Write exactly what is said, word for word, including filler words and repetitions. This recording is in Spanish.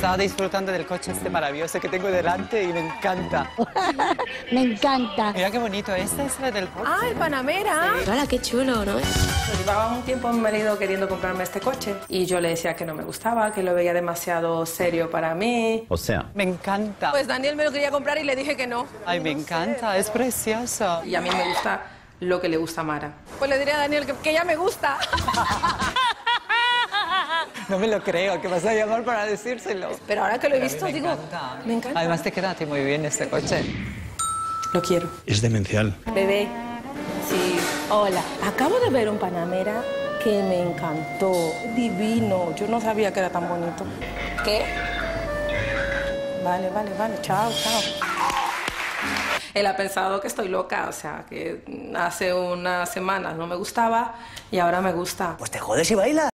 Estaba disfrutando del coche este maravilloso que tengo delante y me encanta. Me encanta. Mira qué bonito, esta es la del... Ah, el Panamera. Sí. Hola, qué chulo, ¿no? Llevaba un tiempo mi marido queriendo comprarme este coche y yo le decía que no me gustaba, que lo veía demasiado serio para mí. O sea, Me encanta. Pues Daniel me lo quería comprar y le dije que no. Ay, me encanta, es precioso. Y a mí me gusta lo que le gusta a Mara. Pues le diré a Daniel que, que ella me gusta. No me lo creo, que vas a llamar para decírselo. Pero ahora que lo he visto, me digo, encanta. me encanta. Además te queda a ti muy bien este coche. Lo quiero. es demencial. Bebé, sí. Hola. Acabo de ver un Panamera que me encantó. Divino. Yo no sabía que era tan bonito. ¿Qué? Vale, vale, vale. Chao, chao. Él ha pensado que estoy loca, o sea, que hace unas semanas no me gustaba y ahora me gusta. Pues te jodes y baila.